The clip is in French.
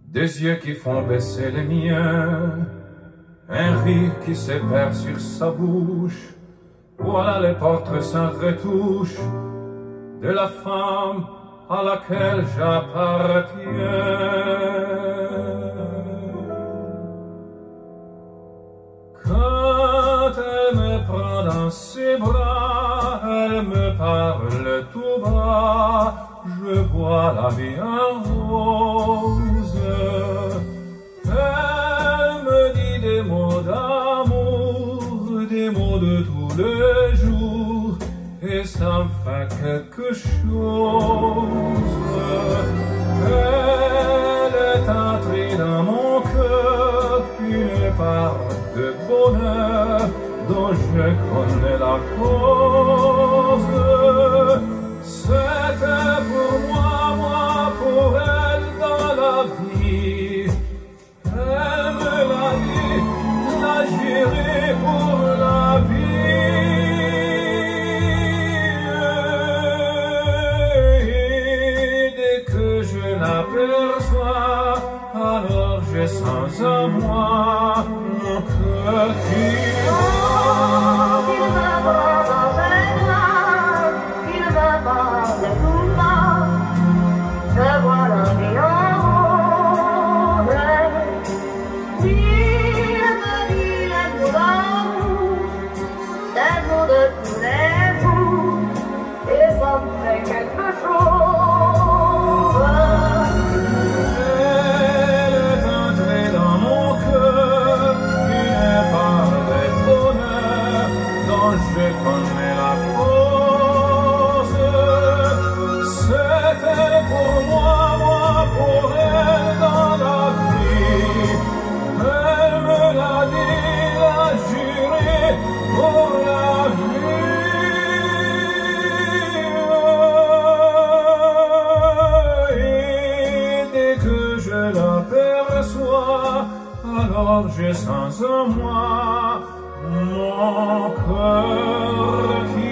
Des yeux qui font baisser les miens, un rire qui se perd sur sa bouche. Voilà les portraits sans retouche de la femme à laquelle j'appartiens. Quand elle me prend dans ses bras, elle me parle tout bas, je vois la vie en rose. Elle me dit des mots d'amour, des mots de tous les jours, et ça me fait quelque chose. Elle est entrée dans mon cœur, une part de bonheur dont je connais la cause. C'était pour moi pour elle dans la vie. Elle me l'a dit, l'a juré pour la vie. Et dès que je l'aperçois, alors je sens en moi mon cœur qui je vois la vie en rose. Il me dit les mots d'amour, des mots de tous les jours, et ça me fait quelque chose. Elle est entrée dans mon cœur, une part de bonheur dont je connais la cause. C'était pour moi pour elle dans la vie. Elle me l'a dit, l'a juré pour la vie. Et dès que je l'aperçois, alors je sens en moi mon cœur qui